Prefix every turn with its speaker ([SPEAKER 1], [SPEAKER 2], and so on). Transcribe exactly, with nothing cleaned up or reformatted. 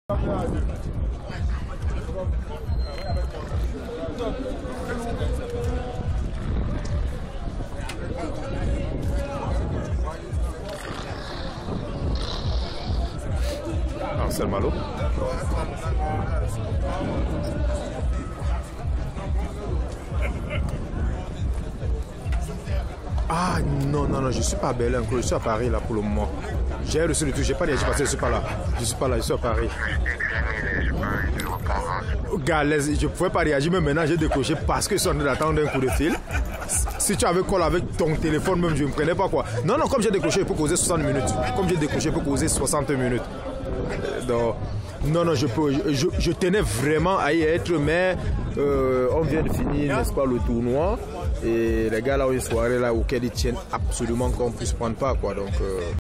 [SPEAKER 1] Marcel Malo. Ah non, non, non, je ne suis pas à Berlin, je suis à Paris là pour le moment. J'ai reçu le truc, je n'ai pas réagi parce que je ne suis pas là. Je ne suis pas là, je suis à Paris. Gars, je ne pouvais pas réagir, mais maintenant j'ai décroché parce que je suis en train d'attendre un coup de fil. Si tu avais call avec ton téléphone même, je ne me prenais pas quoi. Non, non, comme j'ai décroché, il peut causer soixante minutes. Comme j'ai décroché, il peut causer soixante minutes. Donc, non, non, je, peux, je, je tenais vraiment à y être, mais euh, on vient de finir, n'est-ce pas, le tournoi. Et les gars là ont une soirée là auquel ils tiennent absolument qu'on puisse prendre part, quoi. Donc, euh